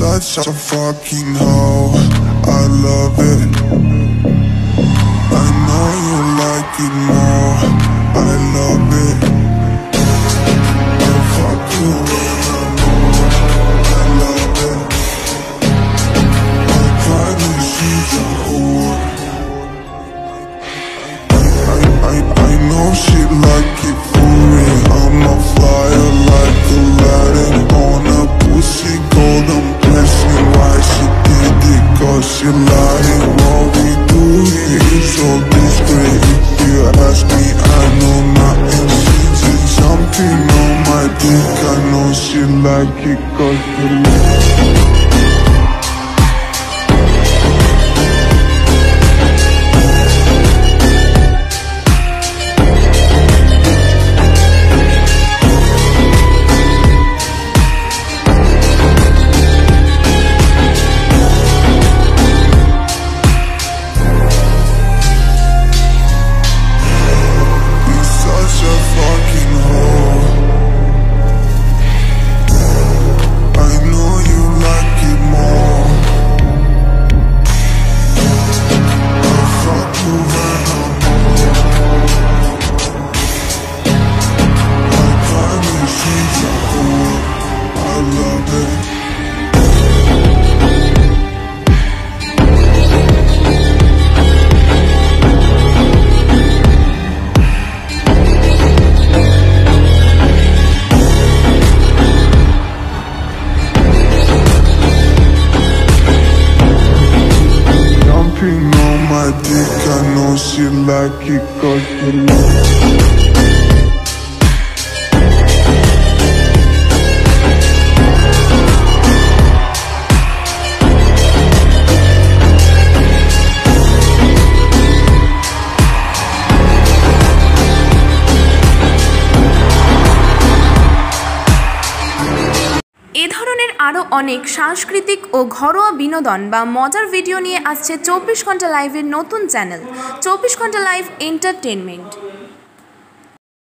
such a fucking hoe, I love it. I know you like it more, I love it. I fuck you when I know, I love it. I promise she's a whore. I know she like it for real. I'm a flyer like Aladdin on a pussy golden blessing. Why she did it? Cause she lying. What we do here is so discreet. If you ask me, I know nothing. She's jumping on my dick. I know she like it cause she like it cause she এ ধরনের আরও অনেক সাংস্কৃতিক ও ঘরোয়া বিনোদন বা মজার video নিয়ে আসছে 24 ঘন্টা লাইভের নতুন চ্যানেল 24 ঘন্টা লাইভ এন্টারটেইনমেন্ট।